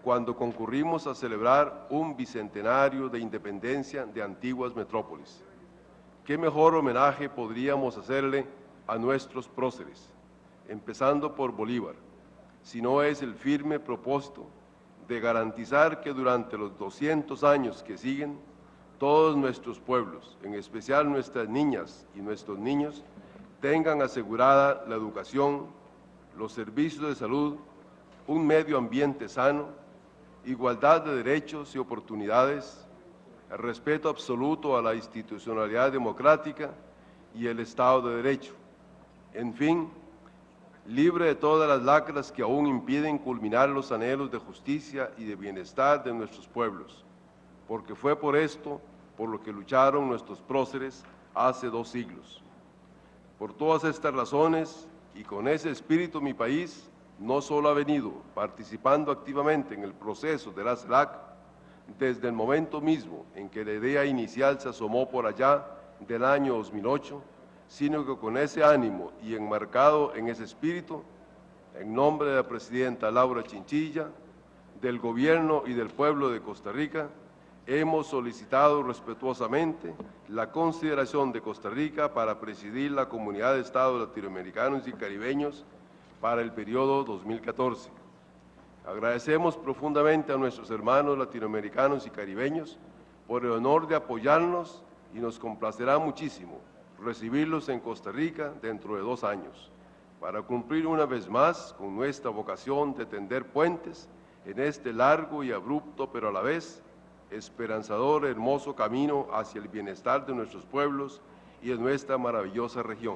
cuando concurrimos a celebrar un bicentenario de independencia de antiguas metrópolis. ¿Qué mejor homenaje podríamos hacerle a nuestros próceres, empezando por Bolívar, si no es el firme propósito de garantizar que durante los 200 años que siguen, todos nuestros pueblos, en especial nuestras niñas y nuestros niños, tengan asegurada la educación, los servicios de salud, un medio ambiente sano, igualdad de derechos y oportunidades, el respeto absoluto a la institucionalidad democrática y el Estado de Derecho. En fin, libre de todas las lacras que aún impiden culminar los anhelos de justicia y de bienestar de nuestros pueblos, porque fue por esto por lo que lucharon nuestros próceres hace 2 siglos. Por todas estas razones y con ese espíritu mi país no solo ha venido participando activamente en el proceso de la CELAC desde el momento mismo en que la idea inicial se asomó por allá del año 2008, sino que con ese ánimo y enmarcado en ese espíritu, en nombre de la presidenta Laura Chinchilla, del gobierno y del pueblo de Costa Rica, hemos solicitado respetuosamente la consideración de Costa Rica para presidir la Comunidad de Estados Latinoamericanos y Caribeños para el periodo 2014. Agradecemos profundamente a nuestros hermanos latinoamericanos y caribeños por el honor de apoyarnos y nos complacerá muchísimo recibirlos en Costa Rica dentro de 2 años, para cumplir una vez más con nuestra vocación de tender puentes en este largo y abrupto, pero a la vez esperanzador, hermoso camino hacia el bienestar de nuestros pueblos y de nuestra maravillosa región.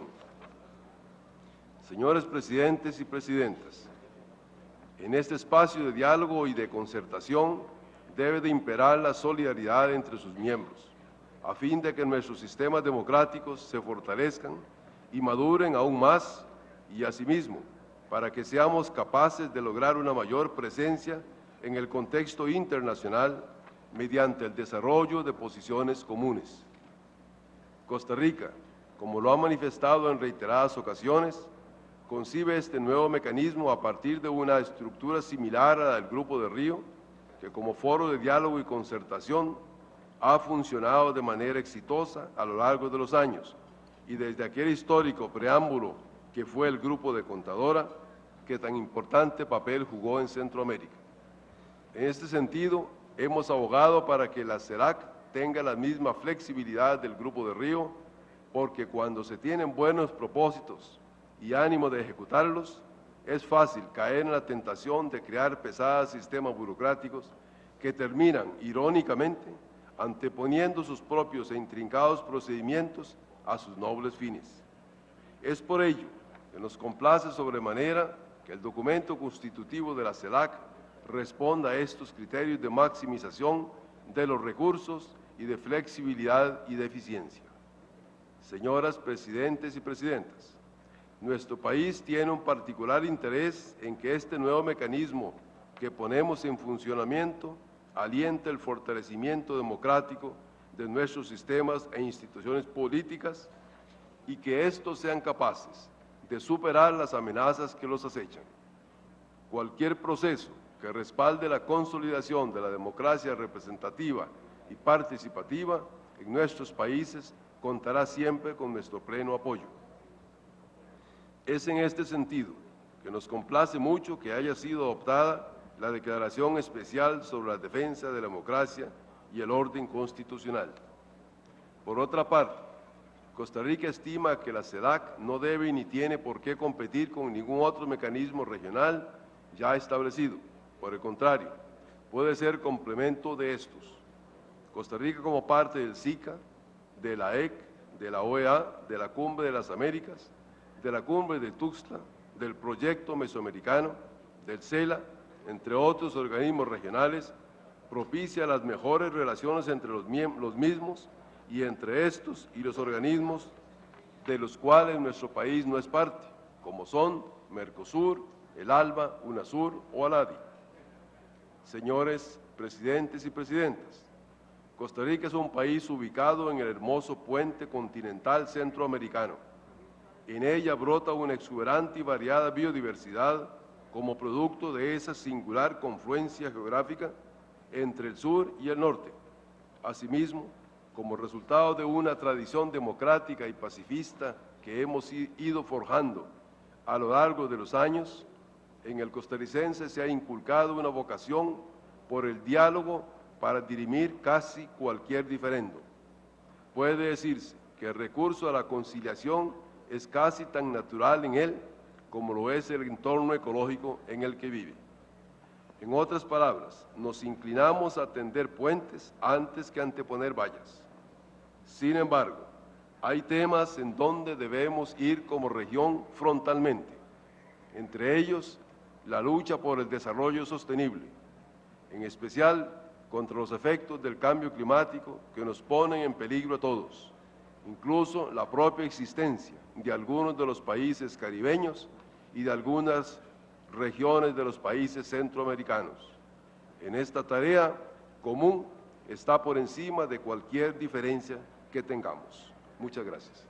Señores presidentes y presidentas, en este espacio de diálogo y de concertación debe de imperar la solidaridad entre sus miembros, a fin de que nuestros sistemas democráticos se fortalezcan y maduren aún más, y asimismo, para que seamos capaces de lograr una mayor presencia en el contexto internacional mediante el desarrollo de posiciones comunes. Costa Rica, como lo ha manifestado en reiteradas ocasiones, concibe este nuevo mecanismo a partir de una estructura similar a la del Grupo de Río, que como foro de diálogo y concertación ha funcionado de manera exitosa a lo largo de los años y desde aquel histórico preámbulo que fue el Grupo de Contadora, que tan importante papel jugó en Centroamérica. En este sentido, hemos abogado para que la CELAC tenga la misma flexibilidad del Grupo de Río, porque cuando se tienen buenos propósitos y ánimo de ejecutarlos, es fácil caer en la tentación de crear pesados sistemas burocráticos que terminan, irónicamente, anteponiendo sus propios e intrincados procedimientos a sus nobles fines. Es por ello que nos complace sobremanera que el documento constitutivo de la CELAC responda a estos criterios de maximización de los recursos y de flexibilidad y de eficiencia. Señoras presidentes y presidentas, nuestro país tiene un particular interés en que este nuevo mecanismo que ponemos en funcionamiento aliente el fortalecimiento democrático de nuestros sistemas e instituciones políticas y que estos sean capaces de superar las amenazas que los acechan. Cualquier proceso que respalde la consolidación de la democracia representativa y participativa en nuestros países contará siempre con nuestro pleno apoyo. Es en este sentido que nos complace mucho que haya sido adoptada la Declaración Especial sobre la Defensa de la Democracia y el Orden Constitucional. Por otra parte, Costa Rica estima que la CELAC no debe ni tiene por qué competir con ningún otro mecanismo regional ya establecido. Por el contrario, puede ser complemento de estos. Costa Rica, como parte del SICA, de la EC, de la OEA, de la Cumbre de las Américas, de la Cumbre de Tuxtla, del Proyecto Mesoamericano, del CELA, entre otros organismos regionales, propicia las mejores relaciones entre los mismos y entre estos y los organismos de los cuales nuestro país no es parte, como son Mercosur, el ALBA, UNASUR o ALADI. Señores presidentes y presidentas, Costa Rica es un país ubicado en el hermoso puente continental centroamericano. En ella brota una exuberante y variada biodiversidad como producto de esa singular confluencia geográfica entre el sur y el norte. Asimismo, como resultado de una tradición democrática y pacifista que hemos ido forjando a lo largo de los años, en el costarricense se ha inculcado una vocación por el diálogo para dirimir casi cualquier diferendo. Puede decirse que el recurso a la conciliación es casi tan natural en él como lo es el entorno ecológico en el que vive. En otras palabras, nos inclinamos a tender puentes antes que anteponer vallas. Sin embargo, hay temas en donde debemos ir como región frontalmente, entre ellos la lucha por el desarrollo sostenible, en especial contra los efectos del cambio climático que nos ponen en peligro a todos, incluso la propia existencia de algunos de los países caribeños y de algunas regiones de los países centroamericanos. En esta tarea común está por encima de cualquier diferencia que tengamos. Muchas gracias.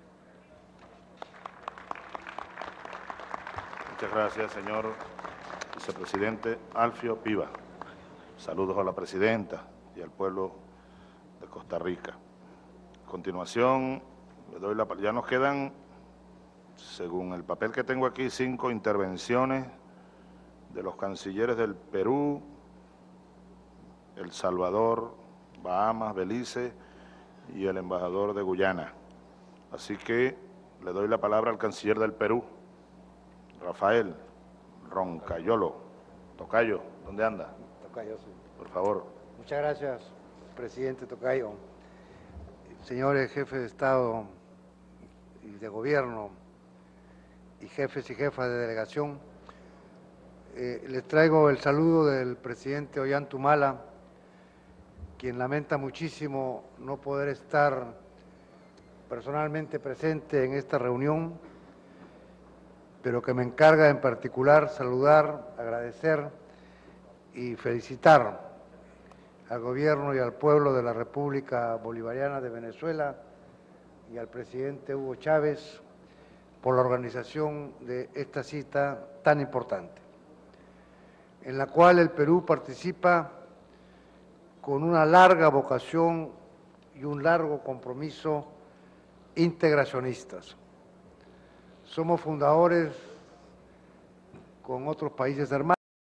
Muchas gracias, señor vicepresidente Alfio Piva. Saludos a la presidenta y al pueblo de Costa Rica. A continuación, le doy la palabra. Ya nos quedan, según el papel que tengo aquí, 5 intervenciones de los cancilleres del Perú, El Salvador, Bahamas, Belice y el embajador de Guyana. Así que le doy la palabra al canciller del Perú, Rafael Roncayolo. Tocayo, ¿dónde anda? Tocayo, sí. Por favor. Muchas gracias, presidente Tocayo. Señores jefes de Estado y de Gobierno y jefes y jefas de delegación, les traigo el saludo del presidente Ollanta, quien lamenta muchísimo no poder estar personalmente presente en esta reunión, pero que me encarga en particular saludar, agradecer y felicitar al gobierno y al pueblo de la República Bolivariana de Venezuela y al presidente Hugo Chávez por la organización de esta cita tan importante, en la cual el Perú participa con una larga vocación y un largo compromiso integracionistas. Somos fundadores con otros países hermanos